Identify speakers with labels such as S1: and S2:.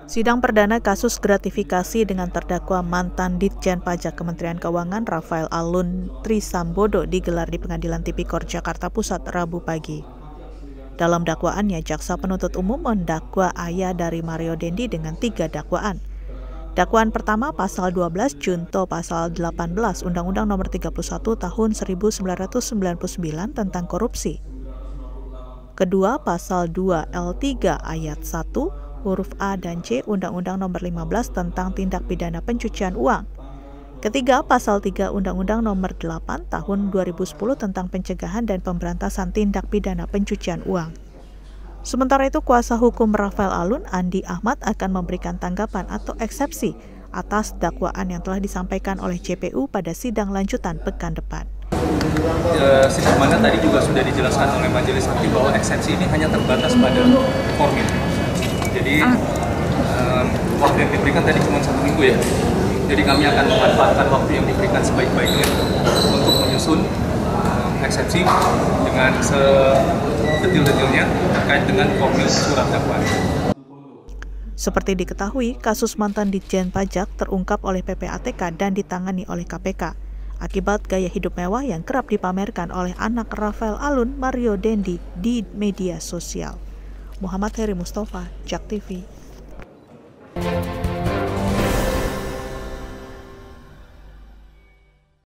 S1: Sidang perdana kasus gratifikasi dengan terdakwa mantan Ditjen Pajak Kementerian Keuangan Rafael Alun Trisambodo digelar di Pengadilan Tipikor Jakarta Pusat Rabu pagi. Dalam dakwaannya, jaksa penuntut umum mendakwa ayah dari Mario Dendi dengan 3 dakwaan. Dakwaan pertama pasal 12 junto pasal 18 Undang-Undang Nomor 31 Tahun 1999 tentang korupsi. Kedua pasal 2 L3 ayat 1 huruf A dan C Undang-Undang Nomor 15 tentang tindak pidana pencucian uang. Ketiga, pasal 3 Undang-Undang Nomor 8 Tahun 2010 tentang pencegahan dan pemberantasan tindak pidana pencucian uang. Sementara itu, kuasa hukum Rafael Alun, Andi Ahmad, akan memberikan tanggapan atau eksepsi atas dakwaan yang telah disampaikan oleh JPU pada sidang lanjutan pekan depan.
S2: Sidang mana tadi juga sudah dijelaskan oleh majelis hakim bahwa eksepsi ini hanya terbatas pada formil. Jadi waktu yang diberikan tadi cuma 1 minggu ya. Jadi kami akan memanfaatkan waktu yang diberikan sebaik-baiknya untuk menyusun eksepsi dengan sedetil-detilnya terkait dengan formil surat dakwaan.
S1: Seperti diketahui, kasus mantan Ditjen Pajak terungkap oleh PPATK dan ditangani oleh KPK akibat gaya hidup mewah yang kerap dipamerkan oleh anak Rafael Alun, Mario Dendi, di media sosial. Muhammad Heri Mustafa, JAK TV.